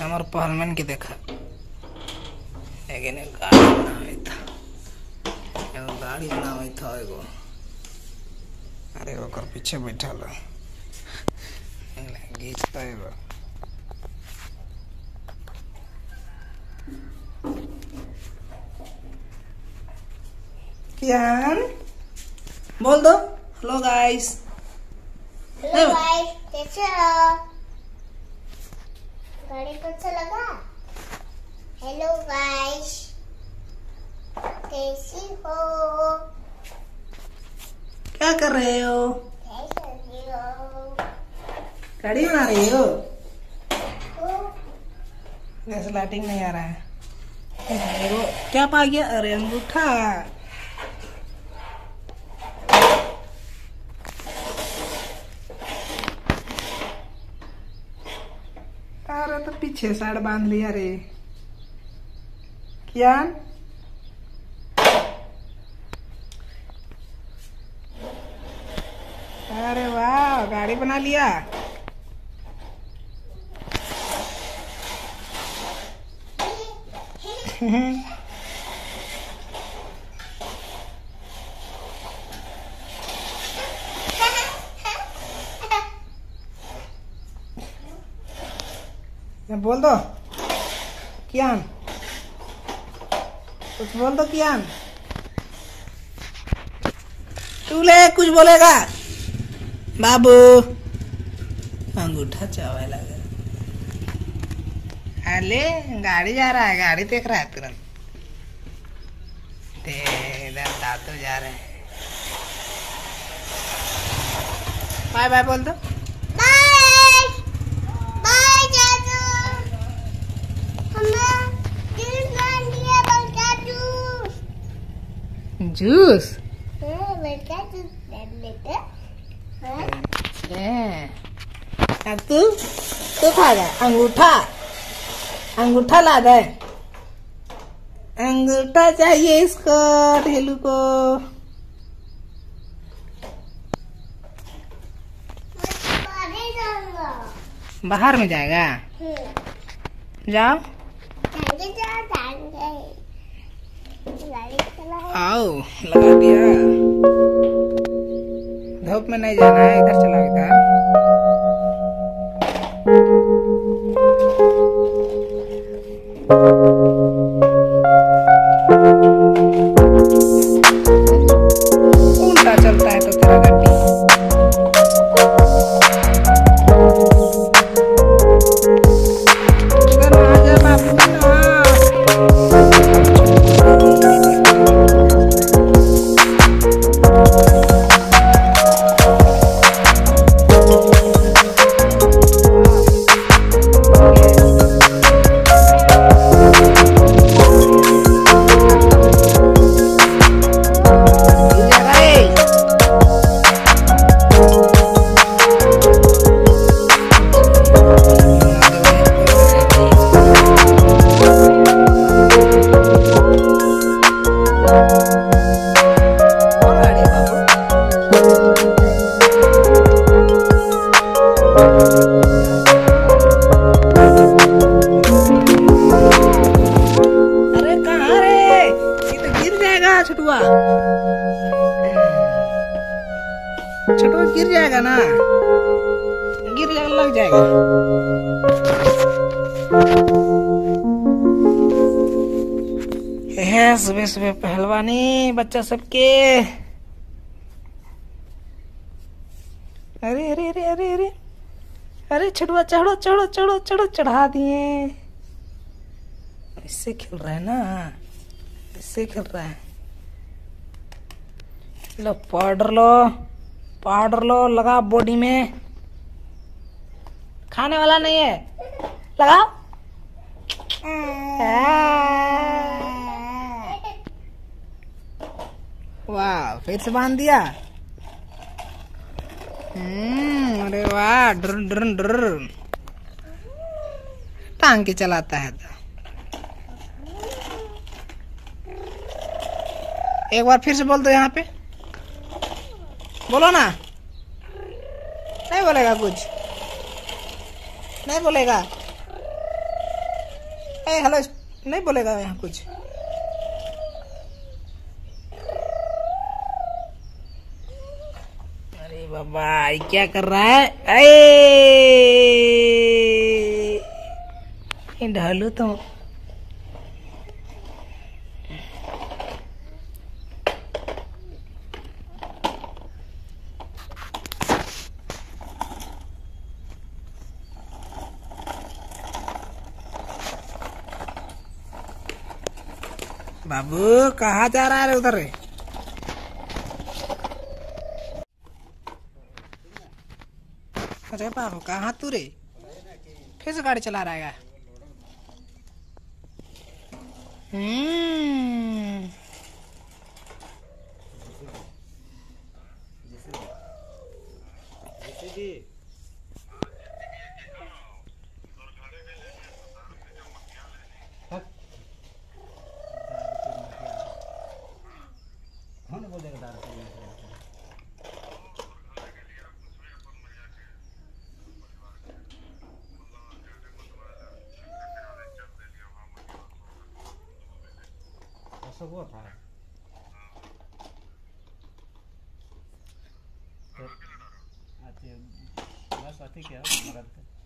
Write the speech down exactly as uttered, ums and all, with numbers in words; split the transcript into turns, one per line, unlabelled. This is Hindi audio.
हमार पहलमन के देखा गाड़ी बनावे था एगो गाड़ी बनावे था एगो अरे ओकर पीछे बैठल घींचता एगो कियान बोल दो हेलो गाइस।
हेलो गाइस, कैसे हो? गाड़ी को अच्छा लगा? हेलो गाइस, कैसी हो?
क्या कर रहे हो?
कैसे हो?
गाड़ी बना रही हो?
तो
जैसे लाइटिंग नहीं आ रहा है। वो क्या पा गया? अरे अंगूठा। अरे तो पीछे साइड बांध लिया रे। क्या? अरे वाह, गाड़ी बना लिया। बोल दो कियान, कुछ बोल दो कियान। तू ले कुछ बोलेगा बाबू? अंगूठा चावे लगा। अरे गाड़ी जा रहा है, गाड़ी देख रहा है तुरंत। इधर दादू जा रहे हैं। बाय बाय बोल दो।
बाय बाय जादू। हमें जूस ला लिया, बल्का जूस।
जूस?
हाँ, बल्का जूस ले लेते। हाँ?
अब तू तू खाएगा अंगूठा? अंगूठा ला दे। अंगूठा चाहिए इसको, ढेलू को।
बाहर जाऊंगा।
बाहर में जाएगा?
हम्म।
जाओ
जाएंगे जाओ जाएंगे। गाड़ी चलाओ।
आओ लगा दिया। धूप में नहीं जाना है, इधर चलाओ इधर। उल्टा चलता है तो तेरा गाड़ी। इधर आ जा बाबू ना। छटुआ छटुआ गिर जाएगा ना, गिर जाएगा, लग जाएगा। है सुबह सुबह पहलवानी बच्चा सबके। अरे अरे अरे अरे अरे अरे छटुआ चढ़ो चढ़ो चढ़ो चढ़ो, चढ़ा दिए। इससे खेल रहा है ना, इससे खेल रहा है। लो पाउडर लो, पाउडर लो, लगा बॉडी में। खाने वाला नहीं है, लगाओ। वाह, फिर से बांध दिया। हम्म, अरे वाह, डर डर डर टांग के चलाता है तो। एक बार फिर से बोल दो यहाँ पे, बोलो ना। नहीं बोलेगा, कुछ नहीं बोलेगा। ए हेलो नहीं बोलेगा यहाँ कुछ। अरे बाबा ये क्या कर रहा है? ए ढालू तो बाबू कहाँ जा रहा है उधर? अरे बाबू कहाँ तू रे? फिर से गाड़ी चला रहा है? हम्म
वो था बस ठीक है मदद